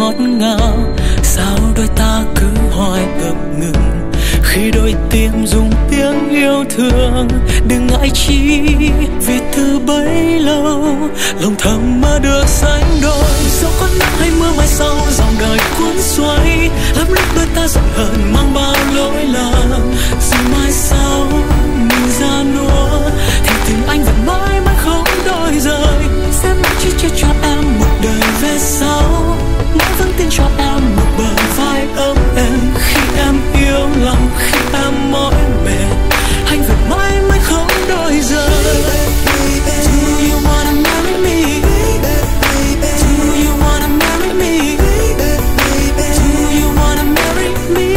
ngọt ngào. Sao đôi ta cứ hoài ngập ngừng khi đôi tim dùng tiếng yêu thương. Đừng ngại chi vì từ bấy lâu lòng thầm mơ được sánh đôi. Dẫu có nắng hay mưa mai sau dòng đời cuốn xoay, lắm lúc đôi ta giận hờn mang bao lỗi lầm. Dù mai sau mình ra nua thì tình anh vẫn mãi mãi không đổi rời. Sẽ mãi chỉ chia cho em một đời về sau, mãi vẫn tin cho em một bờ vai ấm êm. Khi em yêu lòng, khi em mỏi mệt, anh vẫn mãi mãi không đổi rời. Do you wanna marry me? Do you wanna marry me? Do you wanna marry me?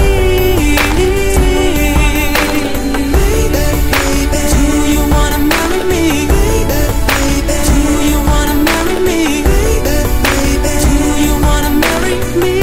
Do you wanna marry me? Do you wanna marry me? Do you wanna marry me?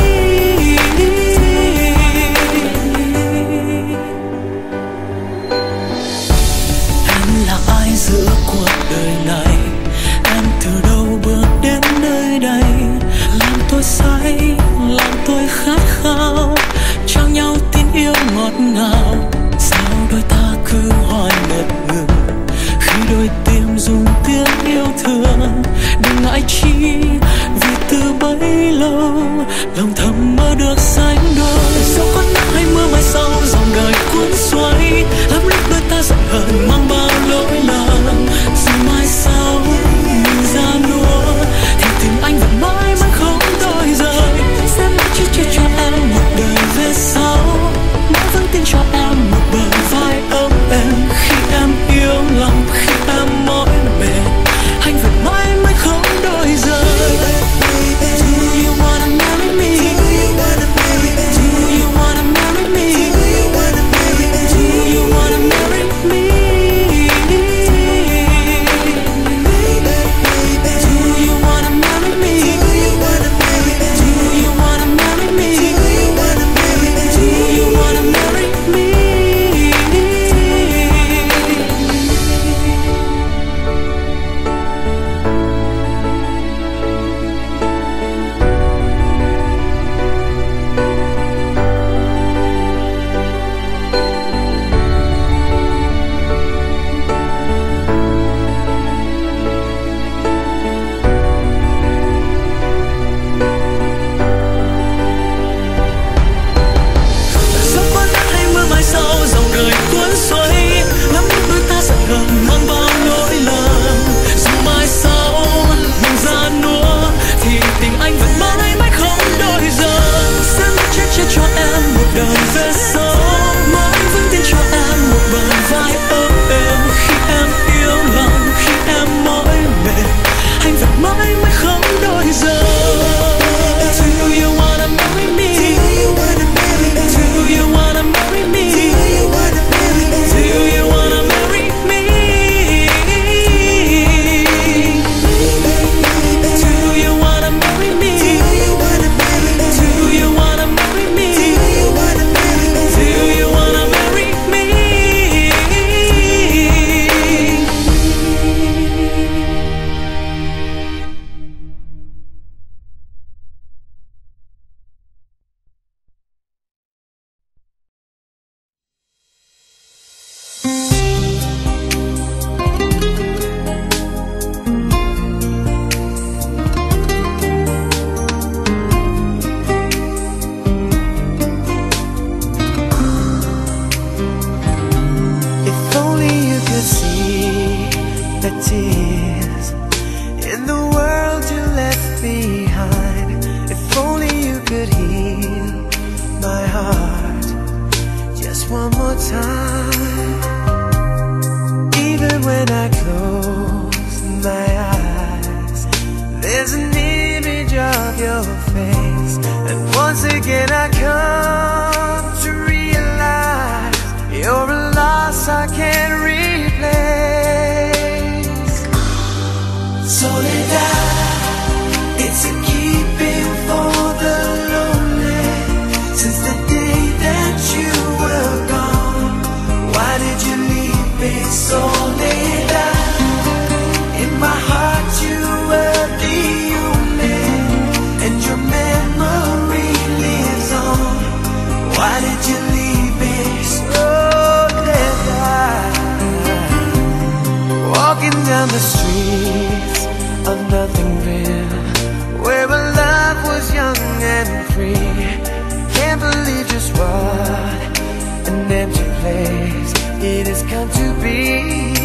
Em là ai giữa cuộc đời này? Em từ đâu bước đến nơi đây? Làm tôi say, làm tôi khát khao, trao nhau tin yêu ngọt ngào. Sao đôi ta cứ hoài ngập ngừng khi đôi tim dùng tiếng yêu thương. Đừng ngại chi vì từ bấy lâu lòng thầm mơ được sánh đôi. Dẫu có nắng hay mưa mai sau dòng đời cuốn xoay, lắm lúc đôi ta giận hờn mang bao lỗi lầm. Dù mai sau mình ra nua thì tình anh vẫn mãi mãi không đổi rời. Sẽ mãi chỉ chia cho em một đời về sau, mãi vẫn tin cho em một bờ vai ấm êm. Khi em yêu lòng, khi em mỏi mệt, anh vẫn mãi mãi không đổi rời. Do you wanna marry me? Do you wanna marry me? Do you wanna marry me? Do you wanna marry me? Do you wanna marry me? Do you wanna marry me? Dẫu có nắng hay mưa mai sau dòng đời cuốn xoay, lắm lúc đôi ta giận hờn mang bao lỗi lầm. Dù mai sau mình ra nua thì tình anh vẫn mãi mãi không đổi rời. Sẽ mãi che chở cho em một đời về sau, mãi vẫn tin cho em một bờ vai ấm êm. Khi em yêu lòng, khi em mỏi mệt, anh vẫn mãi mãi không đổi rời. Do you wanna marry me? Do you wanna marry me? Do you wanna marry me? Do you wanna marry me? Do you wanna marry me? Do you wanna marry me? Do you wanna marry me? If only you could see the tears in the world you left behind. If only you could heal my heart just one more time. Even when I close my eyes, there's an image of your face. And once again I come to realize you're a loss I can't replace. Soledad, it's a keeping for the lonely. Since the day that you were gone, why did you leave me? Soledad, in my heart you were the only, and your memory free. Can't believe just what an empty place it has come to be.